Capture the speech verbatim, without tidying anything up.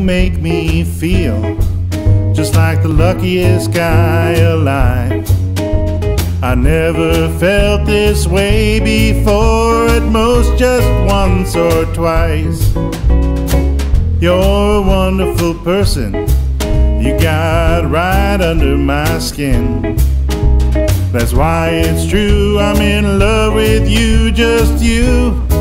make me feel just like the luckiest guy alive. I never felt this way before, at most just once or twice. You're a wonderful person, you got right under my skin. That's why it's true, I'm in love with you, just you.